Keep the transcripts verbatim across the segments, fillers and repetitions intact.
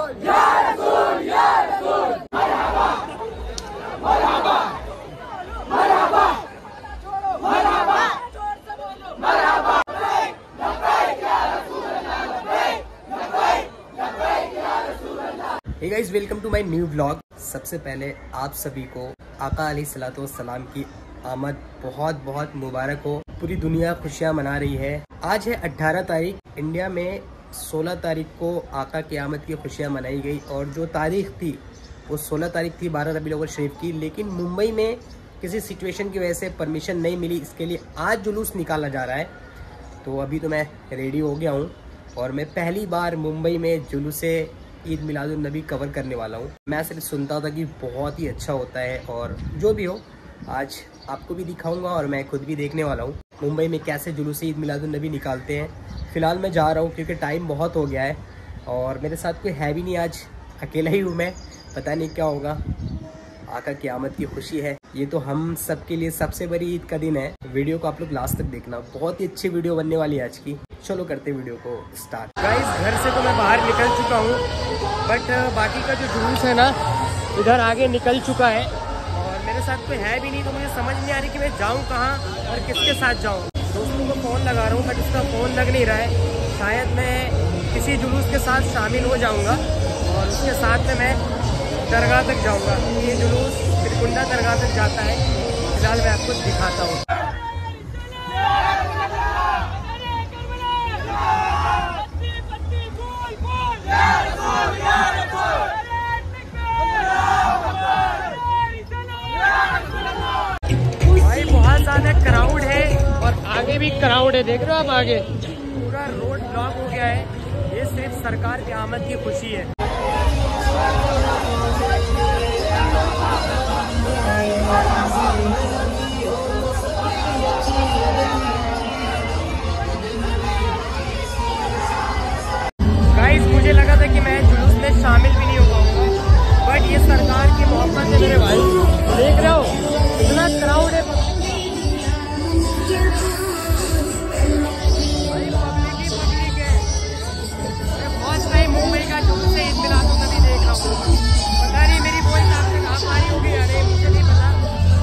Hey guys, welcome to my new vlog. सबसे पहले आप सभी को आका अलैहिस्सलातु वस्सलाम की आमद बहुत बहुत मुबारक हो। पूरी दुनिया खुशियां मना रही है। आज है अठारह तारीख। इंडिया में सोलह तारीख को आका की आमद की खुशियां मनाई गई और जो तारीख थी वो सोलह तारीख थी बारह रबीउल अव्वल शरीफ की। लेकिन मुंबई में किसी सिचुएशन की वजह से परमिशन नहीं मिली, इसके लिए आज जुलूस निकाला जा रहा है। तो अभी तो मैं रेडी हो गया हूँ और मैं पहली बार मुंबई में जुलूस ईद मिलादुन नबी कवर करने वाला हूँ। मैं सिर्फ सुनता था कि बहुत ही अच्छा होता है और जो भी हो आज आपको भी दिखाऊंगा और मैं खुद भी देखने वाला हूँ मुंबई में कैसे जुलूस ईद मिलादुन नबी निकालते हैं। फ़िलहाल मैं जा रहा हूँ क्योंकि टाइम बहुत हो गया है और मेरे साथ कोई है भी नहीं, आज अकेला ही हूँ मैं। पता नहीं क्या होगा। आका की आमद की खुशी है, ये तो हम सब के लिए सबसे बड़ी ईद का दिन है। वीडियो को आप लोग लास्ट तक देखना, बहुत ही अच्छी वीडियो बनने वाली है आज की। चलो करते वीडियो को स्टार्ट। गाइस, घर से तो मैं बाहर निकल चुका हूँ, बट बाकी का जो जुलूस है ना इधर आगे निकल चुका है और मेरे साथ कोई है भी नहीं। तो मुझे समझ नहीं आ रही कि मैं जाऊँ कहाँ और किसके साथ जाऊँ। दोस्तों को फ़ोन लगा रहा हूँ बट उसका फ़ोन लग नहीं रहा है। शायद मैं किसी जुलूस के साथ शामिल हो जाऊँगा और उसके साथ में मैं दरगाह तक जाऊँगा। ये जुलूस त्रिकुंडा दरगाह तक जाता है। फिलहाल मैं आपको दिखाता हूँ। भाई बहुत ज़्यादा क्राउड है और आगे भी क्राउड है, देख रहे हो आप। आगे पूरा रोड ब्लॉक हो गया है। ये सिर्फ सरकार की आमद की खुशी है। गाइस, मुझे लगा था कि मैं जुलूस में शामिल भी नहीं हो पाऊंगा, बट ये सरकार की मोहब्बत है मेरे भाई। देख रहे हो इतना क्राउड है। भाई पब्लिक ही पब्लिक है। मैं फर्स्ट टाइम मुंबई का जुलूस से ईद मिलादुन नबी देख रहा हूँ। पता नहीं मेरी वॉइस आप तक आ रही होगी या नहीं, मुझे नहीं पता।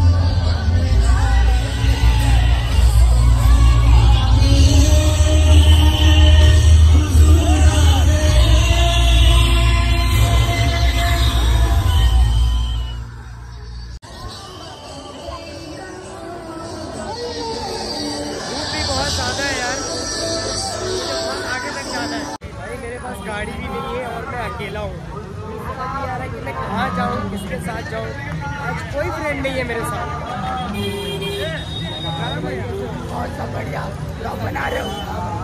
ज़्यादा है यार, मुझे बहुत आगे तक जाना है। भाई मेरे पास गाड़ी भी नहीं है और मैं अकेला हूँ। समझ नहीं आ रहा कि मैं कहाँ जाऊँ, किसके साथ जाऊँ। आज कोई फ्रेंड नहीं है मेरे साथ। बहुत बढ़िया बना रहे हो।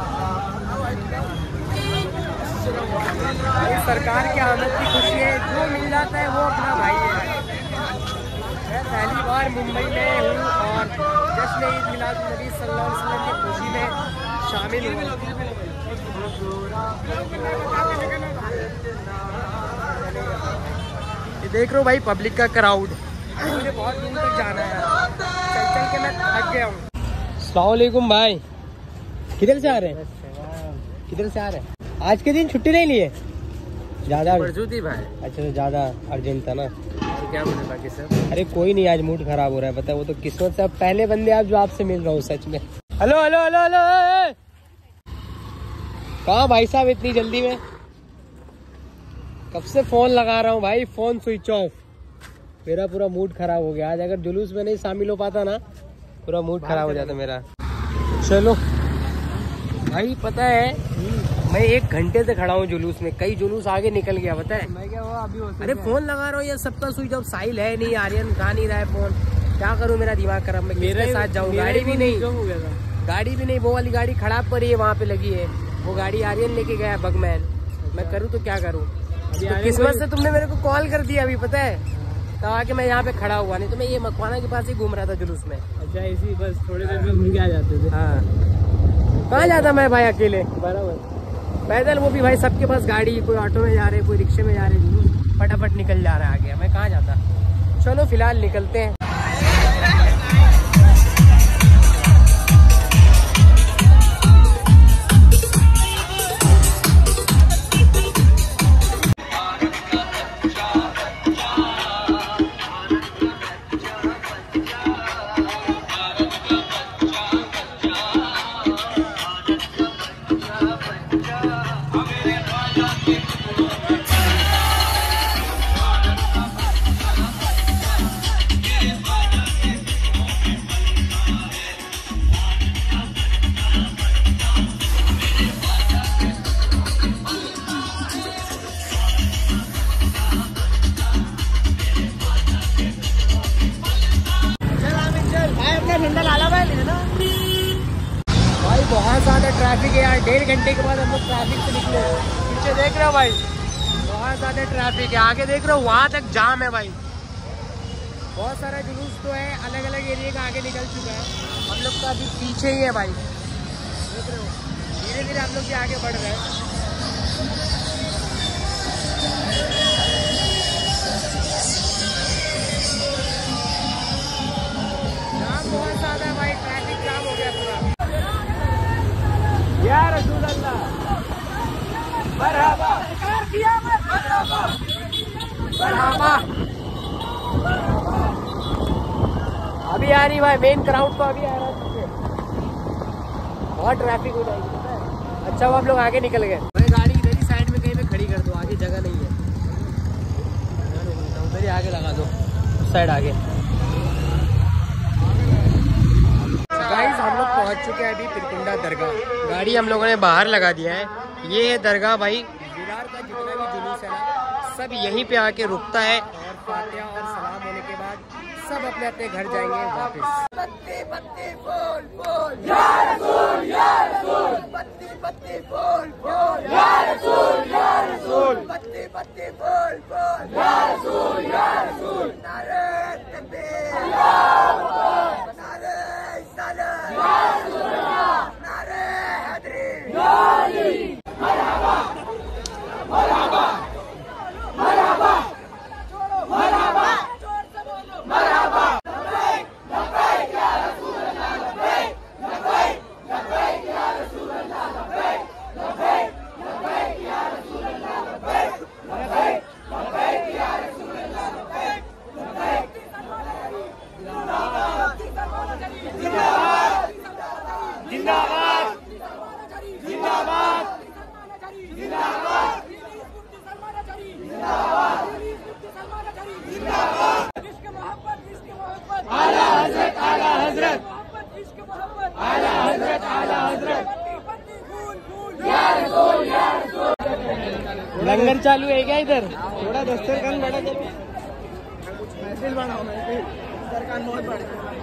सरकार की आमद की खुशी है, जो मिल जाता है वो अपना भाई है। मैं पहली बार मुंबई में हूँ और जश्न ईद मिलादुन नबी सल्लल्लाहु अलैहि वसल्लम की खुशी में शामिल हूँ। ये देख रहे हो भाई पब्लिक का क्राउड। मुझे बहुत दूर तक जाना है, चल चल के मैं थक गया हूँ। अस्सलाम वालेकुम भाई, किधर से आ रहे हैं? किधर से आ रहे हैं? आज के दिन छुट्टी नहीं लिए? ज़्यादा थी भाई। अच्छा तो ज़्यादा अर्जेंट था ना? तो क्या बोले बाकी सब? अरे कोई नहीं, आज मूड खराब हो रहा है। पता है वो तो किस्मत से। अब पहले बंदे आप जो आपसे मिल रहा हूँ सच में। हेलो हेलो हेलो हेलो, कहाँ भाई साहब इतनी जल्दी में? कब से फोन लगा रहा हूँ भाई, फोन स्विच ऑफ। मेरा पूरा मूड खराब हो गया। आज अगर जुलूस में नहीं शामिल हो पाता ना, पूरा मूड खराब हो जाता मेरा। चलो भाई, पता है मैं एक घंटे से खड़ा हूँ जुलूस में। कई जुलूस आगे निकल गया, पता है। मैं क्या हुआ अभी? अरे फोन लगा रहा हूँ यार, सबका स्विच ऑफ। साहिल है नहीं, आर्यन उठा नहीं रहा है फोन। क्या करूँ, मेरा दिमाग खराब। मैं मेरे साथ जाऊँ? गाड़ी भी नहीं, गाड़ी भी नहीं। वो वाली गाड़ी खराब पड़ी है, वहाँ पे लगी है। वो गाड़ी आर्यन लेके गया बगमैन। मैं करूँ तो क्या करूँ? तो किस्मत से तुमने मेरे को कॉल कर दिया अभी, पता है। तब आके मैं यहाँ पे खड़ा हुआ, नहीं तो मैं ये मकवाना के पास ही घूम रहा था जुलूस में। अच्छा, इसी बस थोड़ी देर में घूम के आ जाते थे। हाँ, कहाँ जाता मैं भाई अकेले? बराबर पैदल, वो भी भाई सबके पास गाड़ी। कोई ऑटो में जा रहे, कोई रिक्शे में जा रहे, फटाफट निकल जा रहा है आगे। मैं कहाँ जाता। चलो फिलहाल निकलते हैं। ट्रैफिक है यार। डेढ़ घंटे के बाद हम लोग ट्रैफिक से निकले। पीछे देख रहे हो भाई, बहुत ज़्यादा ट्रैफिक है। आगे देख रहे हो, वहाँ तक जाम है भाई। बहुत सारा जुलूस तो है, अलग अलग एरिया का आगे निकल चुका है। हम लोग तो अभी पीछे ही है भाई, देख रहे हो। धीरे धीरे हम लोग भी आगे बढ़ रहे हैं। जाम बहुत ज़्यादा है भाई, ट्रैफिक जाम हो गया पूरा। या रसूल अल्लाह, मरहबा मरहबा। अभी आ रही भाई, मेन क्राउड तो अभी आ रहा है। बहुत ट्रैफिक हो जाएगी, पता है। अच्छा वो आप लोग आगे निकल गए। मैं गाड़ी इधर ही साइड में कहीं पे खड़ी कर दो, आगे जगह नहीं है। उधर ही आगे लगा दो, उस साइड आगे। गाइस हम लोग पहुंच चुके हैं अभी पिरकुंडा दरगाह। गाड़ी हम लोगों ने बाहर लगा दिया है। ये है दरगाह भाई। विरार का जितना भी जुलूस है ना, सब यहीं पे आके रुकता है और फातिहा और सलाम होने के बाद सब अपने अपने घर जाएंगे वापस। बत्ती बत्ती बोल बोल या रसूल या रसूल, बत्ती बत्ती बोल बोल या रसूल या रसूल, बत्ती बत्ती बोल बोल या रसूल या रसूल। नारे तकबीर, अल्लाहू अकबर, नारे सलाम या रसूल अल्लाह, नारे हैदरी या अली। मरहबा मरहबा मरहबा मरहबा मरहबा। लंगर चालू है क्या इधर? थोड़ा दस्तरखान बड़ा कर, महफिल बनाओ, महफिल दस्तरखान बहुत बड़ा।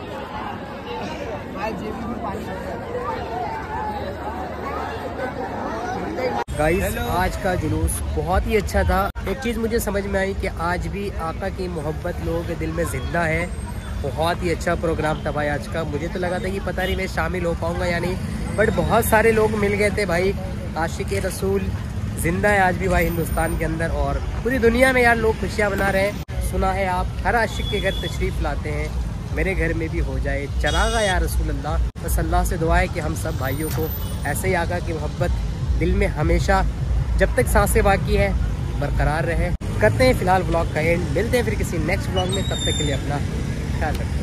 गाइस आज का जुलूस बहुत ही अच्छा था। एक चीज़ मुझे समझ में आई कि आज भी आका की मोहब्बत लोगों के दिल में जिंदा है। बहुत ही अच्छा प्रोग्राम था भाई आज का। मुझे तो लगा था कि पता नहीं मैं शामिल हो पाऊंगा या नहीं, बट बहुत सारे लोग मिल गए थे भाई। आशिक रसूल जिंदा है आज भी भाई हिंदुस्तान के अंदर, और पूरी दुनिया में यार लोग खुशियाँ मना रहे हैं। सुना है आप हर आशिक के घर तशरीफ़ लाते हैं, मेरे घर में भी हो जाए चरागा या रसूल अल्लाह। बस अल्लाह से दुआ है कि हम सब भाइयों को ऐसे ही आका की मोहब्बत दिल में हमेशा जब तक सांसें बाकी है बरकरार रहे। करते हैं फिलहाल ब्लॉग का एंड, मिलते हैं फिर किसी नेक्स्ट ब्लॉग में। तब तक के लिए अपना ख्याल रखें।